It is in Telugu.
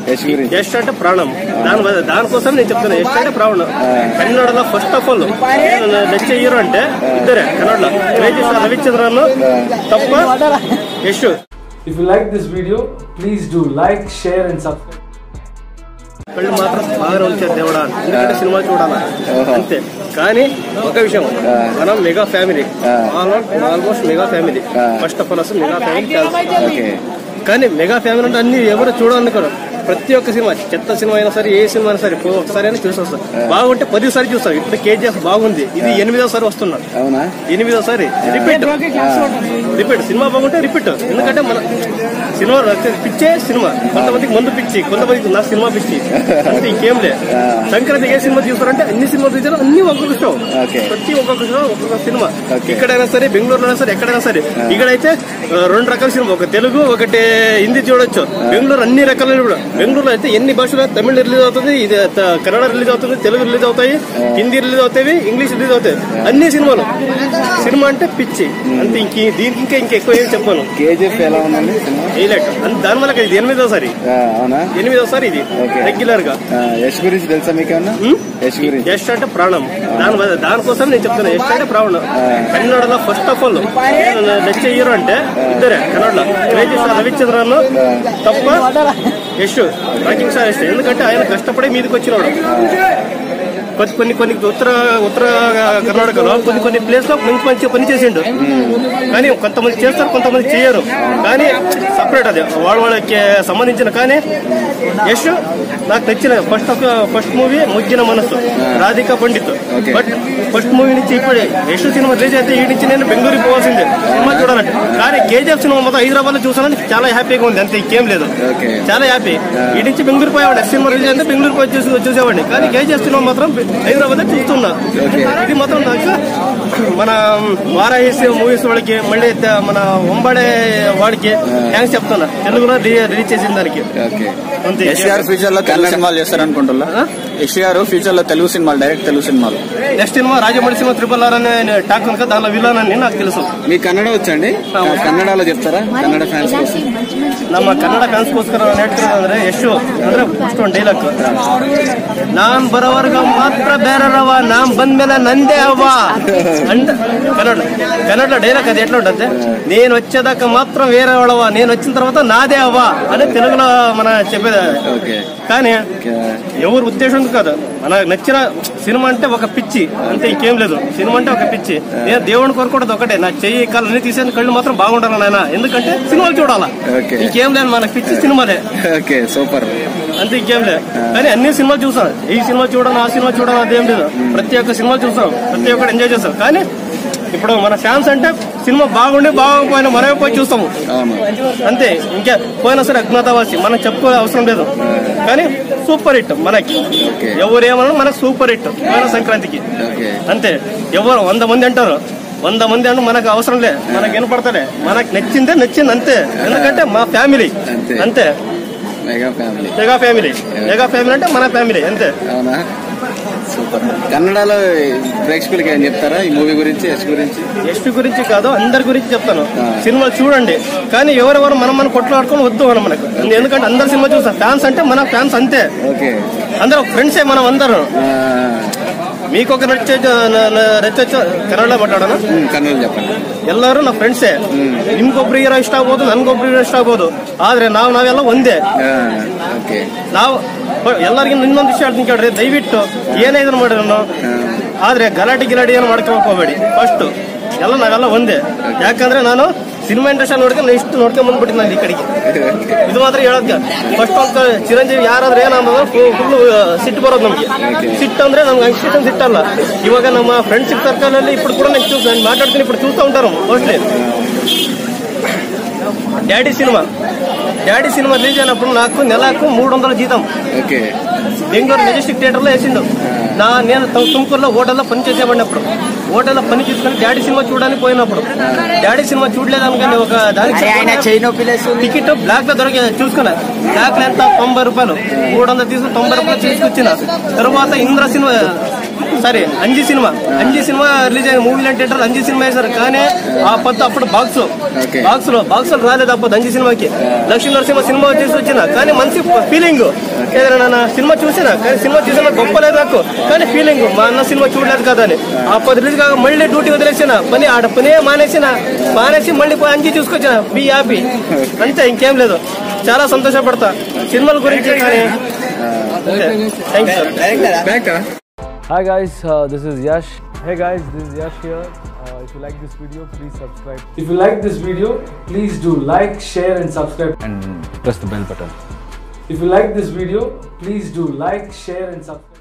యశ్ అంటే ప్రాణం. దానికోసం నేను చెప్తాను, యశ్ అంటే ప్రాణం. కన్నడలో ఫస్ట్ ఆఫ్ ఆల్ నచ్చే హీరో అంటే ఇద్దరే కన్నడలో, రవిచంద్రన్ తప్ప Yash. If you like this video, please do like, share and subscribe. కళ్ళు మాత్రం బాగా వచ్చారు దేవుడా, ఎందుకంటే సినిమా చూడాలా అంతే. కానీ ఒక విషయం, మనం mega family, almost mega family. First of all అసలు మెగా ఫ్యామిలీ. కానీ మెగా ఫ్యామిలీ అంటే అన్ని ఎవరు చూడాలనుకోరు. ప్రతి ఒక్క సినిమా, చెత్త సినిమా అయినా సరే, ఏ సినిమా అయినా సరే ఒకసారి అయినా చూసి వస్తాం. బాగుంటే 10 సార్లు చూస్తాం. ఇప్పుడు KGF బాగుంది, ఇది 8వ సారి వస్తున్నా. 8వ సారి రిపీట్. సినిమా బాగుంటే రిపీట్. ఎందుకంటే మన సినిమా పిచ్చే సినిమా. కొంతమందికి మందు పిచ్చి, కొంతమందికి నా సినిమా పిచ్చి, అంటే ఇంకేం లే. సంక్రాంతి ఏ సినిమా చూస్తారంటే అన్ని సినిమాలు చూసారు, అన్ని ఒక్కొక్క షో, ప్రతి ఒక్కొక్క షో ఒక్కొక్క సినిమా. ఇక్కడైనా సరే, బెంగళూరులో అయినా సరే, ఎక్కడైనా సరే. ఇక్కడైతే 2 రకాల సినిమా, ఒక తెలుగు ఒకటి హిందీ చూడొచ్చు. బెంగళూరు అన్ని రకాల కూడా. బెంగళూరులో అయితే ఎన్ని భాషలు, తమిళ రిలీజ్ అవుతుంది, ఇది కన్నడ రిలీజ్ అవుతుంది, తెలుగు రిలీజ్ అవుతాయి, హిందీ రిలీజ్ అవుతాయి, ఇంగ్లీష్ రిలీజ్ అవుతాయి, అన్ని సినిమాలు. సినిమా అంటే పిచ్చి అంతే. దీనికి ఇంకా ఎక్కువ ఏం చెప్పాను. హైలైట్ దాని వల్ల ఇది 8వ సారి. 8వ సారి ఇది రెగ్యులర్ గా. యశ్ గురించి తెలుసా మీకు? యశ్ అంటే ప్రాణం. దానికోసం నేను చెప్తాను, యశ్ అంటే ప్రాణం. కన్నడలో ఫస్ట్ ఆఫ్ ఆల్ నచ్చే హీరో అంటే ఇద్దరే కన్నడలో, రవిచంద్రన్ తప్ప యశ్, రాకింగ్ స్టార్ యశ్. ఎందుకంటే ఆయన కష్టపడే మీదకి వచ్చినాడు. కొన్ని ఉత్తర కర్ణాటకలో కొన్ని ప్లేస్ లో మంచి పని చేసిండు. కానీ కొంతమంది చేస్తారు, కొంతమంది చేయరు. కానీ సపరేట్ అది వాళ్ళకి సంబంధించిన. కానీ యశ్ నాకు నచ్చిన first movie Moggina Manasu, Radhika Pandit. But first movie నుంచి ఇప్పుడే యశ్ సినిమా రిలీజ్ అయితే ఈ నుంచి నేను బెంగళూరుకి పోవాల్సిందే సినిమా చూడాలంటే. కానీ KGF సినిమా మొత్తం హైదరాబాద్ లో చూసానని చాలా హ్యాపీగా ఉంది, అంతే ఇంకేం లేదు. చాలా హ్యాపీ. ఈ నుంచి బెంగళూరు పోయేవాడు, సినిమా రిలీజ్ అయితే బెంగళూరు పోయి చూసేవాడిని. కానీ KGF సినిమా మాత్రం హైదరాబాద్ చూస్తున్నా. ఇది మాత్రం నాకు మన వారాహిసి మూవీస్ వాళ్ళకి, మళ్ళీ మన ఒంబడే వాడికి థ్యాంక్స్ చెప్తున్నా, తెలుగులో రిలీజ్ చేసిన దానికి. ఎస్ఆర్ ఫ్యూచర్ లో తెలుగు సినిమాలు చేస్తారనుకుంటున్నా. ఎస్ఆర్ ఫ్యూచర్ లో తెలుగు సినిమాలు, డైరెక్ట్ తెలుగు సినిమాలు. Next cinema Rajamouli cinema RRR అనే టాక్ ఉంది కదా, దానిలో విలన్ అని నాకు తెలుసు. మీకు కన్నడ వచ్చండి? కన్నడలో చెప్తారా కన్నಡ ఫ్యాన్స్ కోసం? ನಮ್ಮ ಕನ್ನಡ ಫ್ಯಾನ್ಸ್ಗೋಸ್ಕರ ಹೇಳ್ತಿರೋದಂದ್ರೆ ಯಶು ಅಂದ್ರೆ ಫಸ್ಟ್ ಒಂದು ಡೈಲಾಗ್, ನಾನ್ ಬರೋವರ್ಗ ಮಾತ್ರ ಬೇರೆರವ, ನಾನ್ ಬಂದ್ಮೇಲೆ ನಂದೇ ಅವ್ವ ಅಂಡ್ కన్నడ డైలాగ్ అది ఎట్లా ఉంటుంది, నేను వచ్చేదాకా మాత్రం వేరే వాళ్ళవా, నేను వచ్చిన తర్వాత నాదే అవ్వ అని తెలుగులో మన చెప్పేది. కానీ ఎవరు ఉద్దేశం కాదు, మనకు నచ్చిన సినిమా అంటే ఒక పిచ్చి అంతే, ఇంకేం లేదు. సినిమా అంటే ఒక పిచ్చి. నేను దేవుడిని కోరుకోవడం ఒకటే, నా చెయ్యి కాళ్ళని తీసేది కళ్ళు మాత్రం బాగుండాలి నాయన, ఎందుకంటే సినిమాలు చూడాలా, ఇంకేం లేదు. మన పిచ్చి సినిమాలే, సూపర్ అంతే, ఇంకేం లేదు. కానీ అన్ని సినిమాలు చూసాం, ఈ సినిమా చూడడం, ఆ సినిమా చూడడం అదేం లేదు. ప్రతి ఒక్క సినిమా చూసాం, ప్రతి ఒక్కటి ఎంజాయ్ చేస్తాం. కానీ ఇప్పుడు మన ఫ్యాన్స్ అంటే సినిమా బాగుండి బాగోకపోయినా మనమే పోయి చూస్తాము అంతే. ఇంకా పోయినా సరే అజ్ఞాతవాసి మనం చెప్పుకోవే అవసరం లేదు. కానీ సూపర్ హిట్ మనకి, ఎవరేమన్నా మనకు సూపర్ హిట్ పోయిన సంక్రాంతికి అంతే. ఎవరు 100 మంది అంటారు, 100 మంది అంటే మనకు అవసరం లే, మనకు వినపడతాడే, మనకు నచ్చింది అంతే. ఎందుకంటే మా ఫ్యామిలీ అంతే, మెగా ఫ్యామిలీ అంటే మన ఫ్యామిలీ అంతే. సూపర్. కన్నడలో ప్రేక్షకులకి ఏం చెప్తారా ఈ మూవీ గురించి? యశ్ గురించి కాదు, అందరి గురించి చెప్తాను. సినిమా చూడండి, కానీ ఎవరెవరు మనం కొట్లాడుకొని వద్దు మనం మనకు, ఎందుకంటే అందరు సినిమా చూస్తాం. ఫ్యాన్స్ అంటే మన ఫ్యాన్స్ అంతే, అందరూ ఫ్రెండ్సే మనం అందరం. మీకు ఒక ನಚ್ಚ ಕನ್ನಡ ಮಾತಾಡೋಣ. ಕನ್ನಡ చెప్పండి. ಎಲ್ಲರೂ ನಮ್ಮ ಫ್ರೆಂಡ್ಸೇ. ನಿಮ್ಗೊಬ್ರು ಹೀರೋ ಇಷ್ಟ ಆಗ್ಬೋದು, ನನ್ಗೊಬ್ರು ಹೀರೋ ಇಷ್ಟ ಆಗ್ಬೋದು, ಆದ್ರೆ ನಾವೆಲ್ಲ ಒಂದೇ. ನಾವು ಎಲ್ಲರಿಗೂ ಇನ್ನೊಂದು ವಿಷಯ ಹೇಳ್ತೀನಿ ಕೇಳ್ರಿ, ದಯವಿಟ್ಟು ಏನೇ ಇದನ್ನ ಮಾಡಿದ್ರು ಆದ್ರೆ ಗಲಾಟೆ ಏನು ಮಾಡ್ಕೊಳಕ್ ಹೋಗ್ಬೇಡಿ. ಫಸ್ಟ್ ಎಲ್ಲ ನಾವೆಲ್ಲ ಒಂದೇ. ಯಾಕಂದ್ರೆ ನಾನು ಸಿನಿಮಾ ಇಂಡಸ್ಟ್ರಿ ನೋಡ್ಕೊಂಡು ಇಷ್ಟು ನೋಡ್ಕೊಂಡ್ ಬಂದ್ಬಿಟ್ಟಿನಿ ನಾನು ಈ ಕಡೆಗೆ. ಇದು ಮಾತ್ರ ಹೇಳೋದ್ಕ ಫಸ್ಟ್ ಒಂದು ಚಿರಂಜೀವಿ ಯಾರಾದ್ರೆ ಏನಂದ್ರೆ ಫುಲ್ ಸಿಟ್ಟು ಬರೋದು ನಮ್ಗೆ. ಸಿಟ್ಟು ಅಂದ್ರೆ ನಮ್ಗೆ ಅಂಕಿತ ಸಿಟ್ಟಲ್ಲ. ಇವಾಗ ನಮ್ಮ ಫ್ರೆಂಡ್ಶಿಪ್ ಸರ್ಕಲ್ ಅಲ್ಲಿ ఇప్పుడు కూడా నేను మాట్లాడుತೀನಿ, ఇప్పుడు చూస్తూ ఉంటారు మోస్ట్లీ. డాడీ సినిమా రిలీజ్ అయినప్పుడు నాకు నెలకు 300 జీతం బెంగళూరు మెజెస్టిక్ థియేటర్ లో వేసిండు. నేను తుమ్కూరులో హోటల్లో పని చేసేవాడినప్పుడు, హోటల్లో పని తీసుకుని డాడీ సినిమా చూడడానికి పోయినప్పుడు, డాడీ సినిమా చూడలేదనుకని ఒక దానికి టికెట్ బ్లాక్ లో చూసుకున్నా. బ్లాక్ లో ఎంత 90 రూపాయలు, 300 తీసుకుని 90 రూపాయలు తీసుకొచ్చిన తర్వాత Indra cinema sorry Anji cinema release అయిన మూవీలు అంటే అంజీ సినిమా వేశారు. కానీ ఆ పొద్దు అప్పుడు బాక్స్ లో రాలేదు అప్పుడు అంజీ సినిమాకి. లక్ష్మీ నరసింహ సినిమా వచ్చేసి వచ్చిన కానీ మంచి ఫీలింగ్ ఏదైనా సినిమా చూసినా కానీ సినిమా చూసినా గొప్ప లేదు నాకు, కానీ ఫీలింగ్ మా అన్న సినిమా చూడలేదు కదా అని. ఆ పొద్దు రిలీజ్ కాక మళ్ళీ డ్యూటీ వదిలేసిన పనే మానేసి మళ్ళీ అంజీ చూసుకొచ్చిన బి హ్యాపీ అంతే, ఇంకేం లేదు. చాలా సంతోషపడతా సినిమాల గురించి. కానీ Hi guys, this is Yash. Hey guys, this is Yash here. If you like this video, please subscribe. If you like this video, please do like, share and subscribe. And press the bell button. If you like this video, please do like, share and subscribe.